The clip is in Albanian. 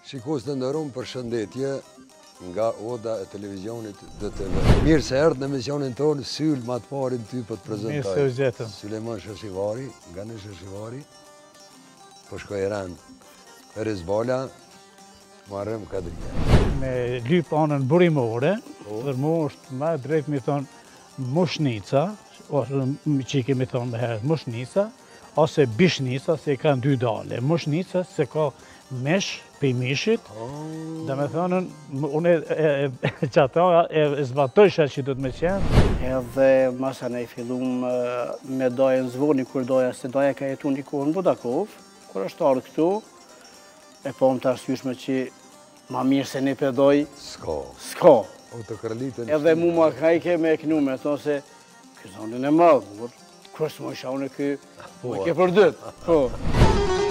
Shikues të nderuar, përshëndetje nga Oda e televizionit DTV. Mirë se erdhë në emisionin tonë, Syl më të parin ty për të prezentoj. Mirë se u gjetëm. Sulejman Sheshivari, nga në Sheshivari, po shkoj Iran. Feris Bala, Muharrem Kadria. Me lyp anën burimore, për mu është më drejt mi thonë mushnica, ose që i kemi thonë më herët mushnica, ose bishnica, se kanë dy dale. Mushnica se ka mesh për mishit, dhe me thonën, unë që ata e zbatojshë që do të me qenë. Edhe masa ne i fillum me dajën zvoni, kur daja, se daja ka jetu një kohë në Budakov, kur është arë këtu, e po më të arsyshme që ma mirë se ne për doj, s'ka. Edhe mu ma kajke me kënu me thonë se, këtë zonin e madhë, kërës më isha unë e ke për dëtë.